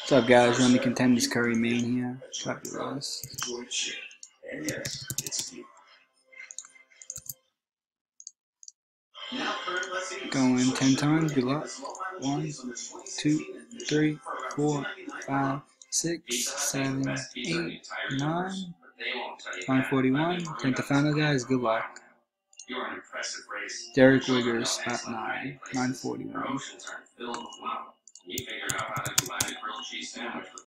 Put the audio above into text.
What's up, guys? We're on the contenders Curry main here. Fabulous. Going 10 times. Good luck. 1, 2, 3, 4, 5, 6, 7, 8, 9. 941. 10th to final, guys. Good luck. Derek Wiggers, spot 9. 941.